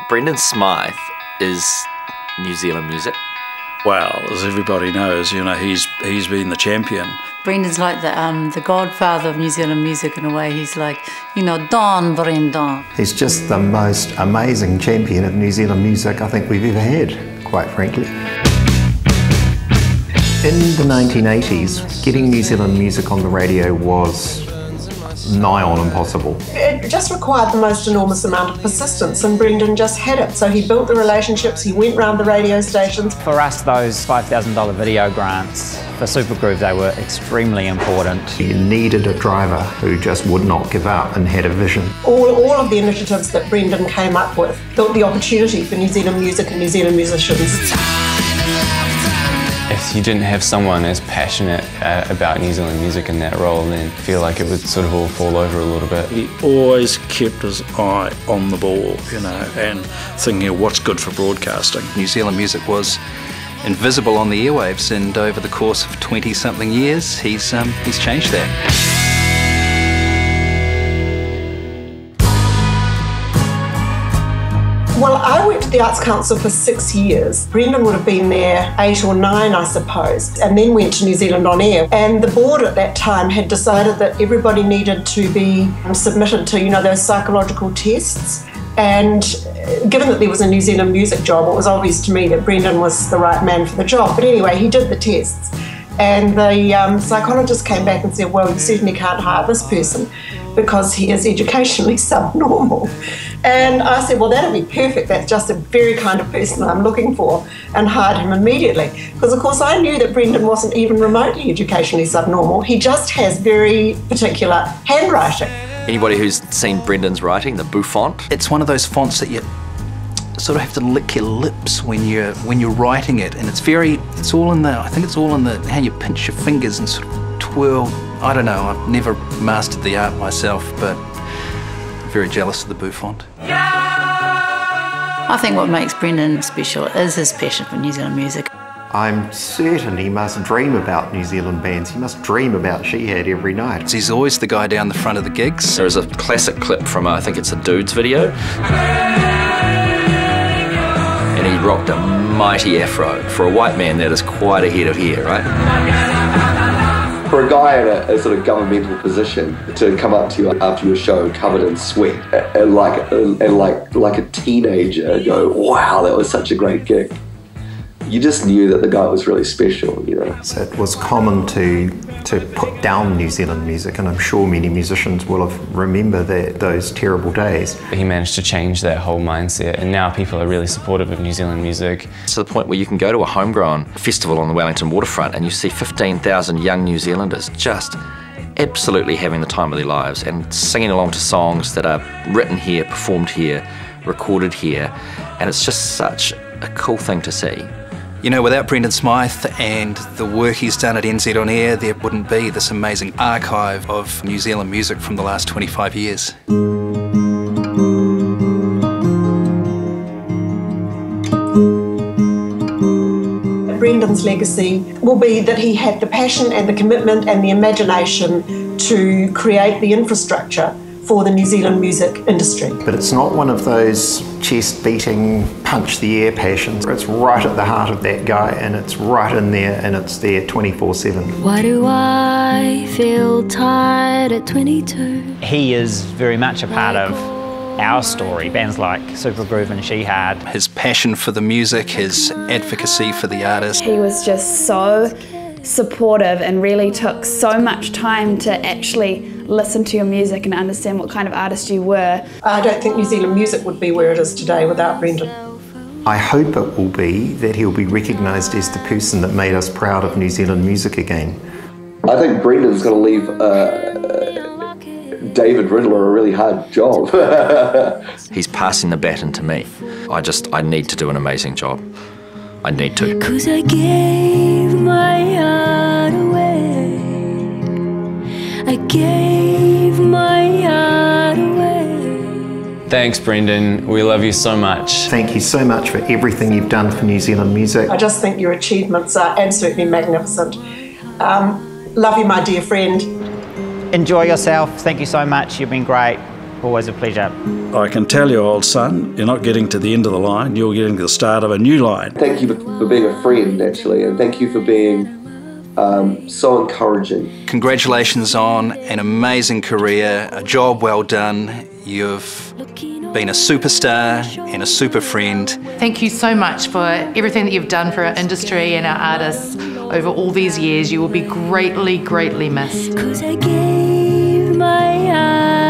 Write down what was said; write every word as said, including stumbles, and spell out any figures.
Brendan Smyth is New Zealand music. Well, as everybody knows, you know, he's he's been the champion. Brendan's like the um, the godfather of New Zealand music in a way. He's like, you know, Don Brendan. He's just the most amazing champion of New Zealand music I think we've ever had, quite frankly. In the nineteen eighties, getting New Zealand music on the radio was nigh on impossible. It just required the most enormous amount of persistence, and Brendan just had it. So he built the relationships, he went round the radio stations. For us, those five thousand dollar video grants for Supergroove, they were extremely important. You needed a driver who just would not give up and had a vision. All, all of the initiatives that Brendan came up with built the opportunity for New Zealand music and New Zealand musicians. If you didn't have someone as passionate uh, about New Zealand music in that role, then I feel like it would sort of all fall over a little bit. He always kept his eye on the ball, you know, and thinking of what's good for broadcasting. New Zealand music was invisible on the airwaves, and over the course of twenty-something years, he's, um, he's changed that. Well, I worked at the Arts Council for six years. Brendan would have been there eight or nine, I suppose, and then went to New Zealand On Air. And the board at that time had decided that everybody needed to be submitted to, you know, those psychological tests. And given that there was a New Zealand music job, it was obvious to me that Brendan was the right man for the job. But anyway, he did the tests. And the um, psychologist came back and said, well, you certainly can't hire this person because he is educationally subnormal. And I said, well, that'd be perfect. That's just a very kind of person I'm looking for, and hired him immediately. Because, of course, I knew that Brendan wasn't even remotely educationally subnormal. He just has very particular handwriting. Anybody who's seen Brendan's writing, the bouffant? It's one of those fonts that you sort of have to lick your lips when you're when you're writing it, and it's very, it's all in the, I think it's all in the how you pinch your fingers and sort of twirl. I don't know, I've never mastered the art myself, but I'm very jealous of the bouffant. I think what makes Brendan special is his passion for New Zealand music. I'm certain he must dream about New Zealand bands. He must dream about She Had every night. He's always the guy down the front of the gigs. There is a classic clip from, I think it's a Dudes video. And he rocked a mighty afro. For a white man, that is quite a head of hair, right? For a guy in a, a sort of governmental position to come up to you after your show covered in sweat and like and like like a teenager go, wow, that was such a great gig. You just knew that the guy was really special, you know. So it was common to to put down New Zealand music, and I'm sure many musicians will have remember that those terrible days. He managed to change that whole mindset, and now people are really supportive of New Zealand music. To the point where you can go to a Homegrown festival on the Wellington waterfront and you see fifteen thousand young New Zealanders just absolutely having the time of their lives and singing along to songs that are written here, performed here, recorded here, and it's just such a cool thing to see. You know, without Brendan Smyth and the work he's done at N Z On Air, there wouldn't be this amazing archive of New Zealand music from the last twenty-five years. Brendan's legacy will be that he had the passion and the commitment and the imagination to create the infrastructure for the New Zealand music industry. But it's not one of those chest-beating, punch-the-air passions. It's right at the heart of that guy, and it's right in there, and it's there twenty-four seven. Why do I feel tired at twenty-two? He is very much a part of our story, bands like Supergroove and She Had. His passion for the music, his advocacy for the artist. He was just so supportive and really took so much time to actually listen to your music and understand what kind of artist you were. I don't think New Zealand music would be where it is today without Brendan. I hope it will be that he'll be recognised as the person that made us proud of New Zealand music again. I think Brendan's going to leave uh, David Riddler a really hard job. He's passing the baton to me. I just, I need to do an amazing job. I need to. 'Cause I gave my heart away. I gave my heart away. Thanks, Brendan. We love you so much. Thank you so much for everything you've done for New Zealand music. I just think your achievements are absolutely magnificent. Um, love you, my dear friend. Enjoy yourself. Thank you so much. You've been great. Always a pleasure. I can tell you, old son, you're not getting to the end of the line, you're getting to the start of a new line. Thank you for, for being a friend, actually, and thank you for being um, so encouraging. Congratulations on an amazing career, a job well done. You've been a superstar and a super friend. Thank you so much for everything that you've done for our industry and our artists over all these years. You will be greatly, greatly missed. 'Cause I gave my eyes